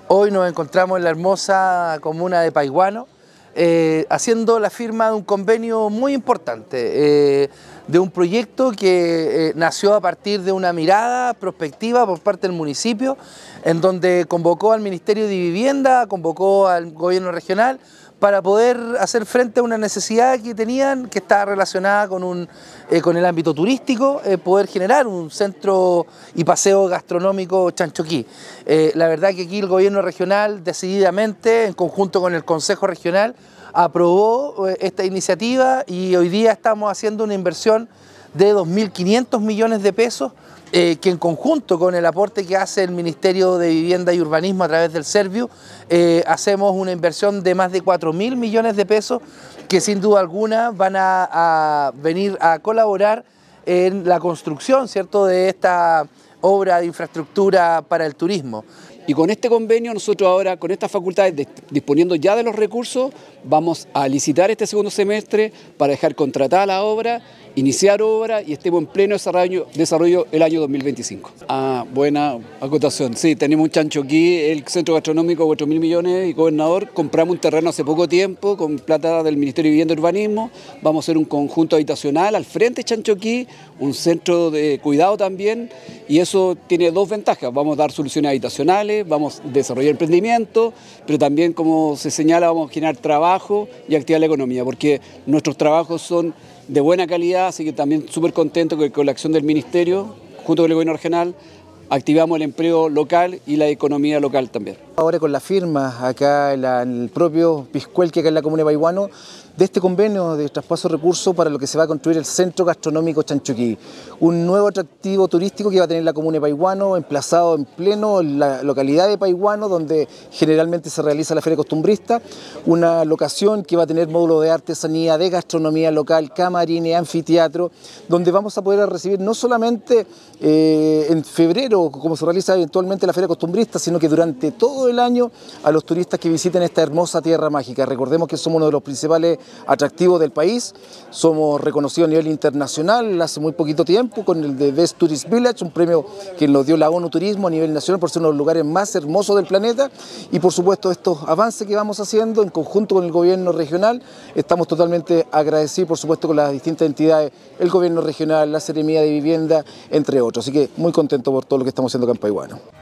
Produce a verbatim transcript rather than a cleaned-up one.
Hoy nos encontramos en la hermosa comuna de Paihuano, eh, haciendo la firma de un convenio muy importante, eh, de un proyecto que eh, nació a partir de una mirada prospectiva por parte del municipio, en donde convocó al Ministerio de Vivienda, convocó al gobierno regional, para poder hacer frente a una necesidad que tenían, que estaba relacionada con, un, eh, con el ámbito turístico, eh, poder generar un centro y paseo gastronómico Chanchoquí. Eh, la verdad que aquí el gobierno regional decididamente, en conjunto con el Consejo Regional, aprobó eh, esta iniciativa y hoy día estamos haciendo una inversión de dos mil quinientos millones de pesos, eh, que en conjunto con el aporte que hace el Ministerio de Vivienda y Urbanismo a través del Serviu, eh, hacemos una inversión de más de cuatro mil millones de pesos que sin duda alguna van a, a venir a colaborar en la construcción, ¿cierto?, de esta obra de infraestructura para el turismo. Y con este convenio nosotros ahora, con estas facultades, disponiendo ya de los recursos, vamos a licitar este segundo semestre para dejar contratada la obra, iniciar obra y estemos en pleno desarrollo, desarrollo el año dos mil veinticinco. Ah, buena acotación. Sí, tenemos un Chanchoquí, el centro gastronómico, cuatro mil millones y gobernador. Compramos un terreno hace poco tiempo con plata del Ministerio de Vivienda y Urbanismo. Vamos a hacer un conjunto habitacional al frente de Chanchoquí, un centro de cuidado también, y eso tiene dos ventajas. Vamos a dar soluciones habitacionales, vamos a desarrollar emprendimiento, pero también, como se señala, vamos a generar trabajo y activar la economía, porque nuestros trabajos son de buena calidad, así que también súper contento que con la acción del Ministerio, junto con el Gobierno regional, activamos el empleo local y la economía local también. Ahora con la firma acá en, la, en el propio Piscuelque, acá en la comuna de Paihuano, de este convenio de traspaso de recursos para lo que se va a construir el Centro Gastronómico Chanchoquí, un nuevo atractivo turístico que va a tener la comuna de Paihuano, emplazado en pleno en la localidad de Paihuano, donde generalmente se realiza la feria costumbrista, una locación que va a tener módulo de artesanía, de gastronomía local, camarines, anfiteatro, donde vamos a poder recibir no solamente eh, en febrero, como se realiza eventualmente la feria costumbrista, sino que durante todo el año a los turistas que visiten esta hermosa tierra mágica. Recordemos que somos uno de los principales atractivos del país, somos reconocidos a nivel internacional hace muy poquito tiempo con el de Best Tourist Village, un premio que nos dio la ONU Turismo a nivel nacional por ser uno de los lugares más hermosos del planeta, y por supuesto estos avances que vamos haciendo en conjunto con el gobierno regional, estamos totalmente agradecidos por supuesto con las distintas entidades, el gobierno regional, la Seremía de Vivienda, entre otros, así que muy contento por todo lo que estamos haciendo acá en Paihuano.